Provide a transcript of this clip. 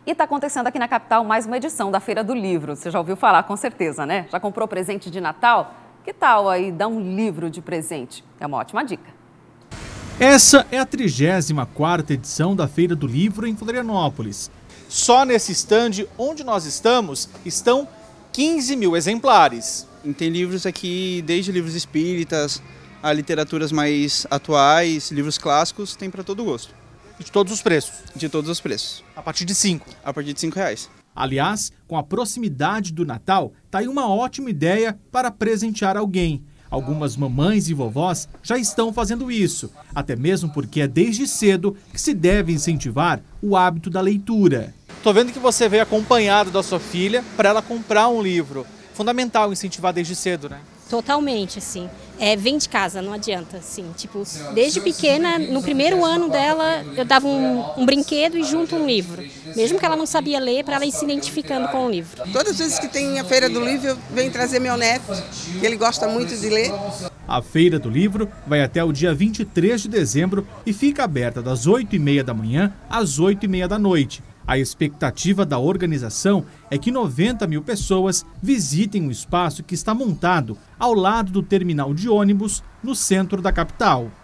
E está acontecendo aqui na capital mais uma edição da Feira do Livro. Você já ouviu falar, com certeza, né? Já comprou presente de Natal? Que tal aí dar um livro de presente? É uma ótima dica. Essa é a 34ª edição da Feira do Livro em Florianópolis. Só nesse estande onde nós estamos, estão 15 mil exemplares. Tem livros aqui, desde livros espíritas, a literaturas mais atuais, livros clássicos, tem para todo gosto. E de todos os preços? De todos os preços. A partir de 5? A partir de R$5. Aliás, com a proximidade do Natal, tá aí uma ótima ideia para presentear alguém. Algumas mamães e vovós já estão fazendo isso, até mesmo porque é desde cedo que se deve incentivar o hábito da leitura. Tô vendo que você veio acompanhado da sua filha para ela comprar um livro. Fundamental incentivar desde cedo, né? Totalmente, assim. Vem de casa, não adianta, assim. Tipo, desde pequena, no primeiro ano dela, eu dava um brinquedo e junto um livro. Mesmo que ela não sabia ler, para ela ir se identificando com o livro. Todas as vezes que tem a Feira do Livro, eu venho trazer meu neto, que ele gosta muito de ler. A Feira do Livro vai até o dia 23 de dezembro e fica aberta das 8h30 da manhã às 8h30 da noite. A expectativa da organização é que 90 mil pessoas visitem o espaço que está montado ao lado do terminal de ônibus no centro da capital.